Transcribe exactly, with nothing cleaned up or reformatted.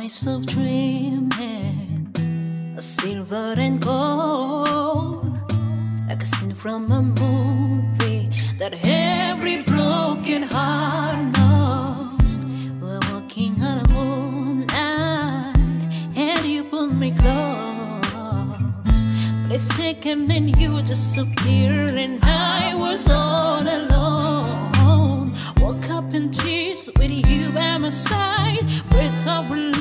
myself dreaming, a silver and gold, like a scene from a movie that every broken heart knows. We're walking on a moonlight, and you pulled me close. But a second, and you disappeared, and I was all alone. Woke up in tears with you by my side, with our